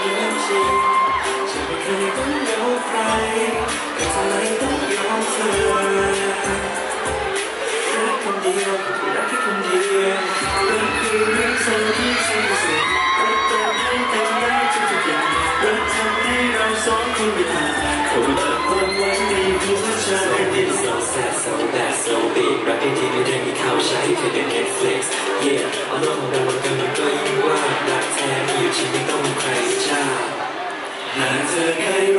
อย่างจริงฉันไม่เคยต้องยอมใครแต่ทำไมต้องยอมเธอรักคนเดียวรักแค่คนเดียวรักคือรักเธอที่สิ้นสุดรักเติมให้เต็มได้ทุกอย่างรักทำให้เราสองคนไม่ต่างคนละความหวังในหัวใจ So sad so bad so big รักที่ที่ไม่ได้มีข่าวใช้เพียงแต่ Netflix Yeah เอาโลกของเรามากำหนดก็ยิ่งว่ารักแท้ไม่อยู่ที่ไม่ต้องมีใครจ้าหากเธอเคย